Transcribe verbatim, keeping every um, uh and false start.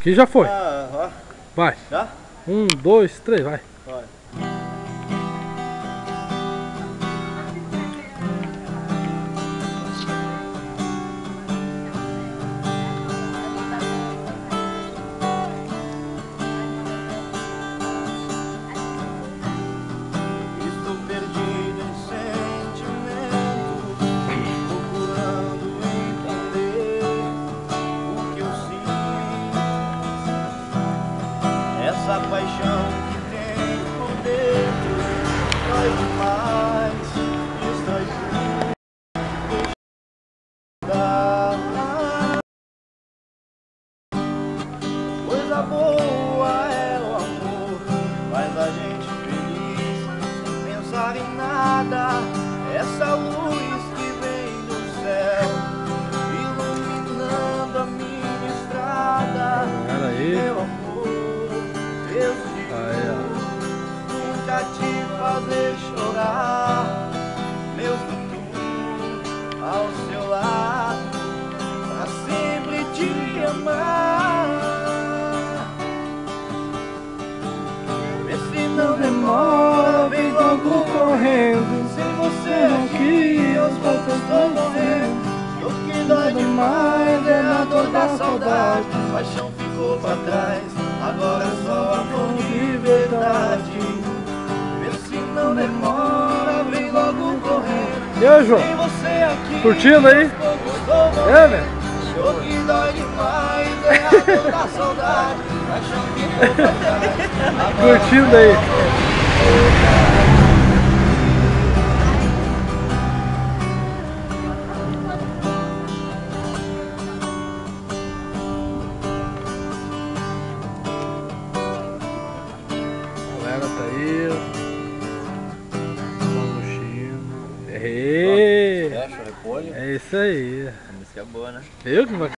Aqui já foi. Ah, ó. Vai. Já? Um, dois, três, vai. Vai. Estou perdido em sentimento, procurando entender o que eu sinto. Essa paixão que tenho por dentro dói demais, destrói tudo. Coisa boa é o amor, faz a gente feliz sem pensar em nada. Essa luz que vem do céu, iluminando a minha estrada. Pera aí. Meu amor, eu te Aí, ó. nunca te fazer chorar. Meu futuro ao seu lado, pra sempre te amar. Vê se não demora, vem logo correndo. Sem você aqui, aos poucos estou morrendo. O que dói demais é a dor da saudade. Paixão ficou pra trás, agora é só amor de verdade. Vê se não demora, vem logo correndo. E aí, João? Sem você aqui, Curtindo aí? aos poucos estou morrendo. É, velho? O que dói demais é a dor da saudade. Paixão ficou pra trás, agora Curtindo aí. A galera tá aí. Vamos chino. Ei, fecha o repolho. é isso aí. A música é boa, né? Eu que vai